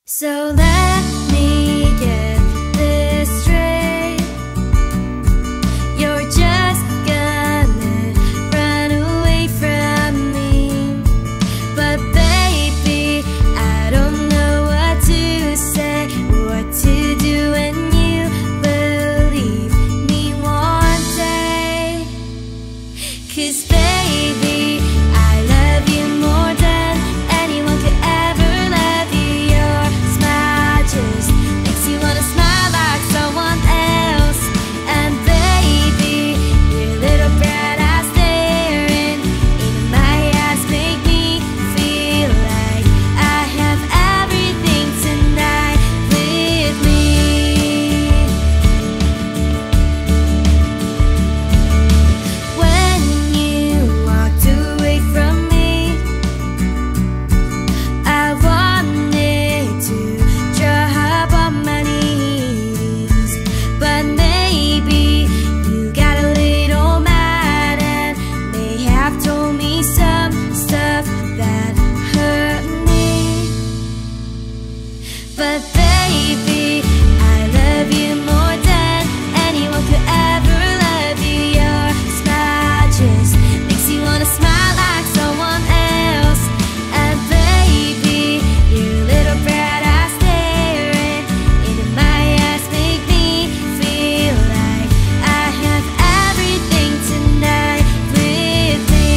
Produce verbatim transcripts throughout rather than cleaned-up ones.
So let me get this straight. You're just gonna run away from me. But baby, I don't know what to say, what to do when you believe me one day. 'Cause baby, I love you more than anyone could ever love you. Your smile just makes you wanna smile like someone else. And baby, your little brown eyes staring into my eyes make me feel like I have everything tonight with me. When you walked away from me, I wanted to drop on my knees. But maybe you got a little mad and may have told me some stuff that hurt me. But baby, I love you more than anyone could ever love you. Your smile just makes you wanna smile like someone else. And baby, your little brown eyes staring into my eyes make me feel like I have everything tonight with me.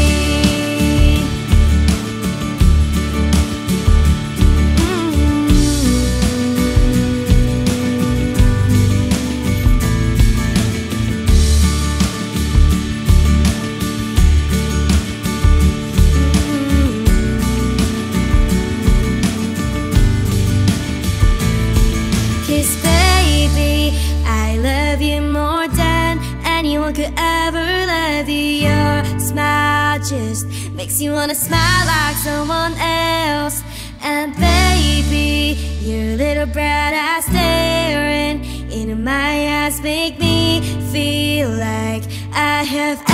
Cause baby, I love you more than anyone could ever love you. Your smile just makes you wanna smile like someone else. And baby, your little brown eyes staring into my eyes make me feel like I have